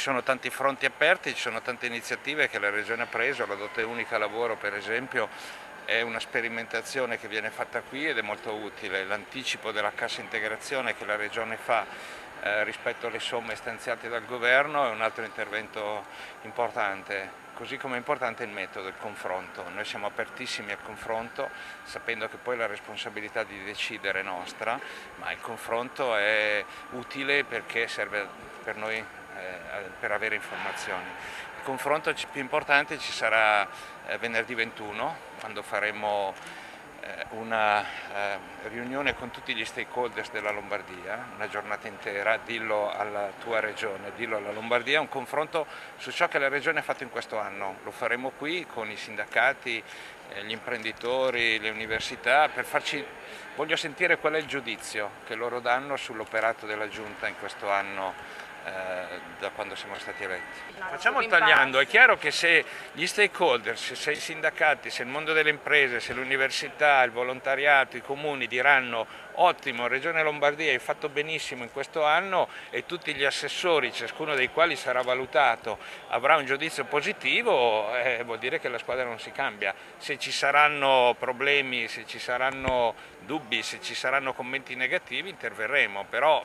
sono tanti fronti aperti, ci sono tante iniziative che la Regione ha preso, la dote unica lavoro per esempio è una sperimentazione che viene fatta qui ed è molto utile, l'anticipo della cassa integrazione che la Regione fa rispetto alle somme stanziate dal governo è un altro intervento importante. Così come è importante il metodo, il confronto. Noi siamo apertissimi al confronto, sapendo che poi la responsabilità di decidere è nostra, ma il confronto è utile perché serve per noi per avere informazioni. Il confronto più importante ci sarà venerdì 21, quando faremo una riunione con tutti gli stakeholders della Lombardia, una giornata intera, dillo alla tua regione, dillo alla Lombardia, un confronto su ciò che la regione ha fatto in questo anno. Lo faremo qui con i sindacati, gli imprenditori, le università, voglio sentire qual è il giudizio che loro danno sull'operato della Giunta in questo anno da quando siamo stati eletti. Facciamo il tagliando, è chiaro che se gli stakeholders, se i sindacati, se il mondo delle imprese, se l'università, il volontariato, i comuni diranno ottimo, Regione Lombardia hai fatto benissimo in questo anno e tutti gli assessori, ciascuno dei quali sarà valutato, avrà un giudizio positivo, vuol dire che la squadra non si cambia. Se ci saranno problemi, se ci saranno dubbi, se ci saranno commenti negativi interverremo, però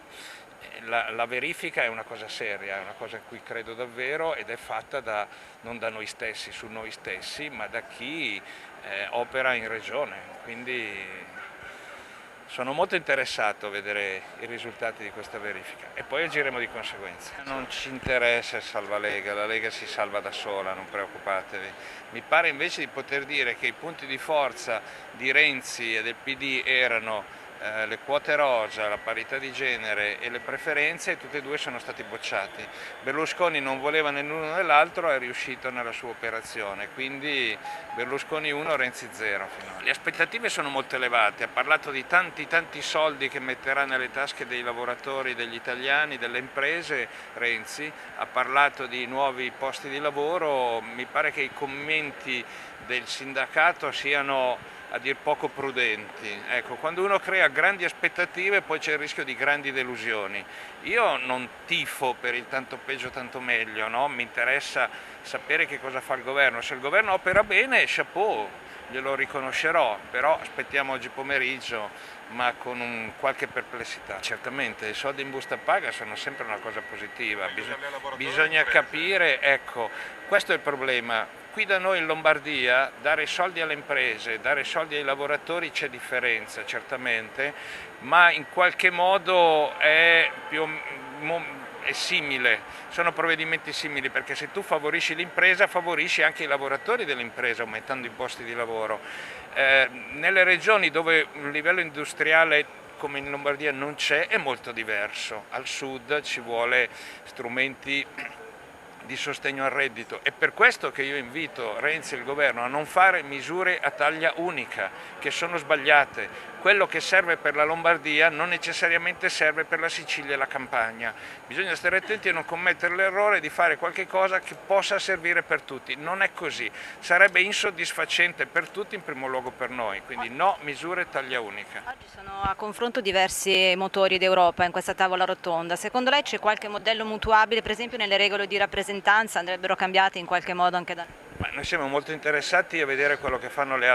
la verifica è una cosa seria, è una cosa in cui credo davvero ed è fatta non da noi stessi, su noi stessi, ma da chi opera in regione. Quindi sono molto interessato a vedere i risultati di questa verifica e poi agiremo di conseguenza. Non ci interessa il salvalega, la Lega si salva da sola, non preoccupatevi. Mi pare invece di poter dire che i punti di forza di Renzi e del PD erano le quote rosa, la parità di genere e le preferenze, e tutti e due sono stati bocciati. Berlusconi non voleva né l'uno né l'altro, è riuscito nella sua operazione, quindi Berlusconi 1, Renzi 0 finora. Le aspettative sono molto elevate, ha parlato di tanti soldi che metterà nelle tasche dei lavoratori, degli italiani, delle imprese, Renzi, ha parlato di nuovi posti di lavoro, mi pare che i commenti del sindacato siano a dir poco prudenti. Ecco, quando uno crea grandi aspettative poi c'è il rischio di grandi delusioni. Io non tifo per il tanto peggio tanto meglio, no? Mi interessa sapere che cosa fa il governo. Se il governo opera bene, chapeau, glielo riconoscerò, però aspettiamo oggi pomeriggio, ma con qualche perplessità. Certamente i soldi in busta paga sono sempre una cosa positiva, bisogna capire, ecco, questo è il problema. Qui da noi in Lombardia dare soldi alle imprese, dare soldi ai lavoratori c'è differenza certamente, ma in qualche modo è simile, sono provvedimenti simili, perché se tu favorisci l'impresa favorisci anche i lavoratori dell'impresa aumentando i posti di lavoro. Nelle regioni dove un livello industriale come in Lombardia non c'è è molto diverso, al sud ci vuole strumenti di sostegno al reddito. È per questo che io invito Renzi e il governo a non fare misure a taglia unica, che sono sbagliate. Quello che serve per la Lombardia non necessariamente serve per la Sicilia e la Campania. Bisogna stare attenti a non commettere l'errore di fare qualche cosa che possa servire per tutti. Non è così. Sarebbe insoddisfacente per tutti, in primo luogo per noi. Quindi no misure a taglia unica. Oggi sono a confronto diversi motori d'Europa in questa tavola rotonda. Secondo lei c'è qualche modello mutuabile, per esempio nelle regole di rappresentanza andrebbero cambiate in qualche modo anche da noi? Noi siamo molto interessati a vedere quello che fanno gli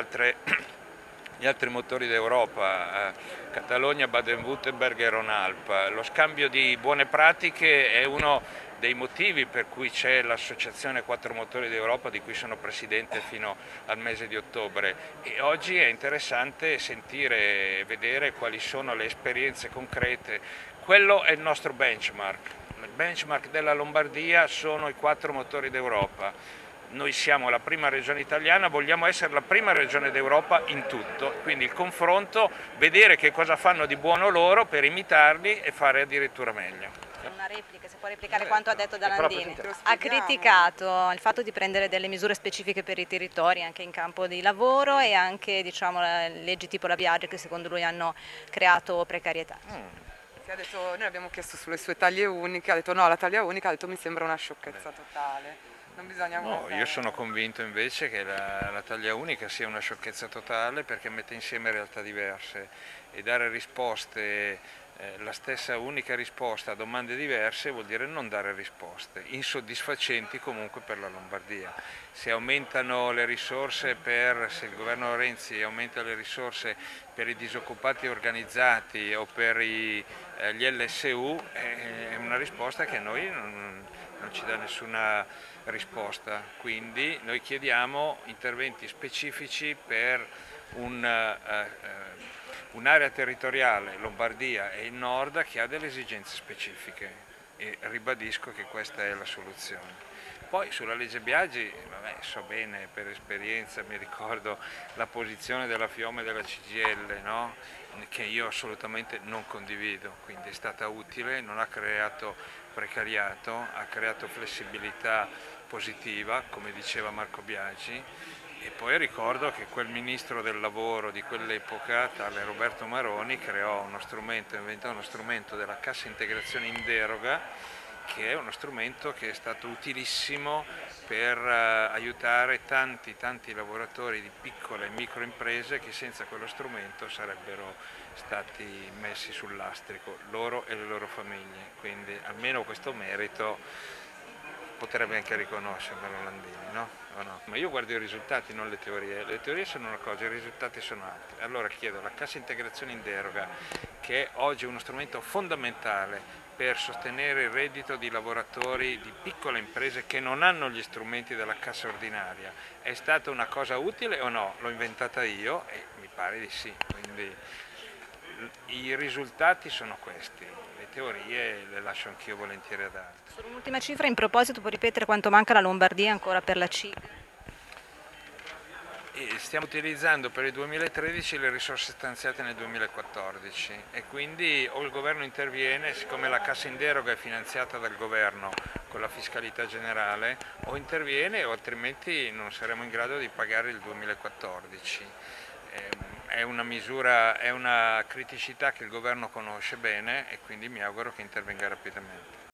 altri motori d'Europa, Catalogna, Baden-Württemberg e Rhône-Alpes. Lo scambio di buone pratiche è uno dei motivi per cui c'è l'associazione Quattro Motori d'Europa, di cui sono presidente fino al mese di ottobre, e oggi è interessante sentire e vedere quali sono le esperienze concrete. Quello è il nostro benchmark. Il benchmark della Lombardia sono i quattro motori d'Europa. Noi siamo la prima regione italiana, vogliamo essere la prima regione d'Europa in tutto, quindi il confronto, vedere che cosa fanno di buono loro per imitarli e fare addirittura meglio. Una replica, se può replicare quanto ha detto Dalandini. Ha criticato il fatto di prendere delle misure specifiche per i territori anche in campo di lavoro e anche, diciamo, leggi tipo la Biagi che secondo lui hanno creato precarietà. Ha detto, noi abbiamo chiesto sulle sue taglie uniche, ha detto no, la taglia unica, ha detto mi sembra una sciocchezza totale. Non bisogna guardare. Io sono convinto invece che la taglia unica sia una sciocchezza totale, perché mette insieme realtà diverse e dare risposte la stessa unica risposta a domande diverse vuol dire non dare risposte, insoddisfacenti comunque per la Lombardia. Se aumentano le risorse se il governo Renzi aumenta le risorse per i disoccupati organizzati o per gli LSU, è una risposta che a noi non ci dà nessuna risposta, quindi noi chiediamo interventi specifici per un'area territoriale, Lombardia e il Nord, che ha delle esigenze specifiche e ribadisco che questa è la soluzione. Poi sulla legge Biagi, vabbè, so bene per esperienza, mi ricordo la posizione della FIOM e della CGIL, no? Che io assolutamente non condivido, quindi è stata utile, non ha creato precariato, ha creato flessibilità positiva, come diceva Marco Biagi, e poi ricordo che quel ministro del lavoro di quell'epoca, tale Roberto Maroni, inventò uno strumento della cassa integrazione in deroga, che è uno strumento che è stato utilissimo per aiutare tanti lavoratori di piccole e micro imprese che senza quello strumento sarebbero stati messi sul lastrico, loro e le loro famiglie, quindi almeno questo merito potrebbe anche riconoscermelo Landini, no? O no? Ma io guardo i risultati, non le teorie sono una cosa, i risultati sono altre. Allora chiedo la cassa integrazione in deroga, che è oggi uno strumento fondamentale per sostenere il reddito di lavoratori di piccole imprese che non hanno gli strumenti della cassa ordinaria, è stata una cosa utile o no? L'ho inventata io e mi pare di sì, quindi i risultati sono questi, le teorie le lascio anch'io volentieri ad altri. Solo un'ultima cifra, in proposito, può ripetere quanto manca alla Lombardia ancora per la CIG? E stiamo utilizzando per il 2013 le risorse stanziate nel 2014 e quindi o il governo interviene, siccome la cassa in deroga è finanziata dal governo con la fiscalità generale, o interviene o altrimenti non saremo in grado di pagare il 2014. È una criticità che il governo conosce bene e quindi mi auguro che intervenga rapidamente.